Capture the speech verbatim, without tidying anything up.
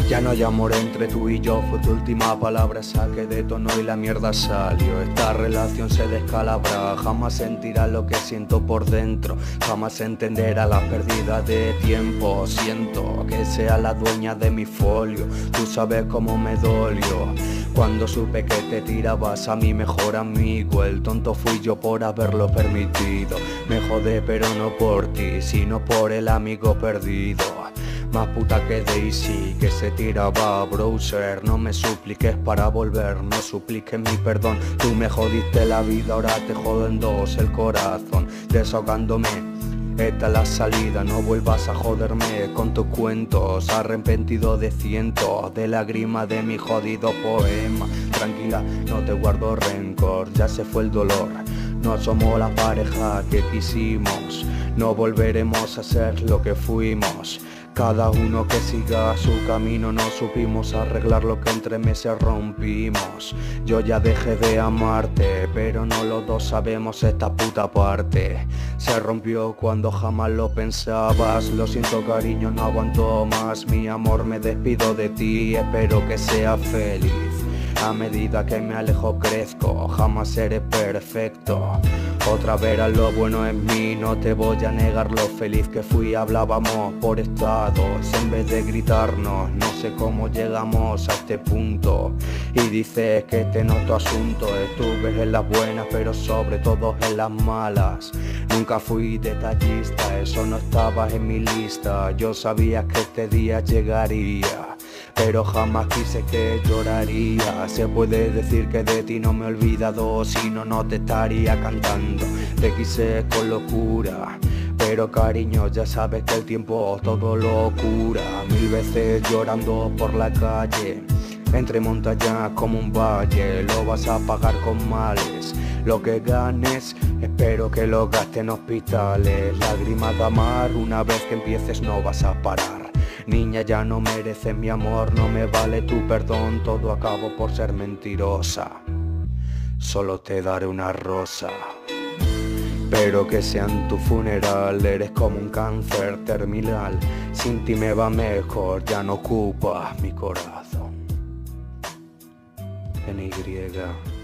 Ya no hay amor entre tú y yo, fue tu última palabra esa que detonó y la mierda salió. Esta relación se descalabra, jamás sentirá lo que siento por dentro, jamás entenderá la pérdida de tiempo. Siento que sea la dueña de mi folio, tú sabes cómo me dolió cuando supe que te tirabas a mi mejor amigo. El tonto fui yo por haberlo permitido, me jodé pero no por ti, sino por el amigo perdido. Más puta que Daisy, que se tiraba a browser. No me supliques para volver, no supliques mi perdón. Tú me jodiste la vida, ahora te jodo en dos el corazón, desahogándome. Esta es la salida, no vuelvas a joderme con tus cuentos. Arrepentido de cientos de lágrimas de mi jodido poema. Tranquila, no te guardo rencor, ya se fue el dolor. No somos la pareja que quisimos, no volveremos a ser lo que fuimos. Cada uno que siga su camino, no supimos arreglar lo que entre meses rompimos. Yo ya dejé de amarte, pero no los dos sabemos esta puta parte. Se rompió cuando jamás lo pensabas. Lo siento cariño, no aguanto más. Mi amor, me despido de ti, espero que seas feliz. A medida que me alejo crezco, jamás seré perfecto. Otra verás lo bueno en mí, no te voy a negar lo feliz que fui. Hablábamos por estados en vez de gritarnos, no sé cómo llegamos a este punto. Y dices que este no es tu asunto, estuve en las buenas pero sobre todo en las malas. Nunca fui detallista, eso no estaba en mi lista. Yo sabía que este día llegaría, pero jamás quise que lloraría. Se puede decir que de ti no me he olvidado, si no, no te estaría cantando. Te quise con locura, pero cariño, ya sabes que el tiempo todo lo cura. Mil veces llorando por la calle, entre montañas como un valle. Lo vas a pagar con males, lo que ganes, espero que lo gastes en hospitales. Lágrimas de amar, una vez que empieces no vas a parar. Niña, ya no mereces mi amor, no me vale tu perdón, todo acabó por ser mentirosa. Solo te daré una rosa, pero que sea en tu funeral. Eres como un cáncer terminal, sin ti me va mejor, ya no ocupas mi corazón. En Y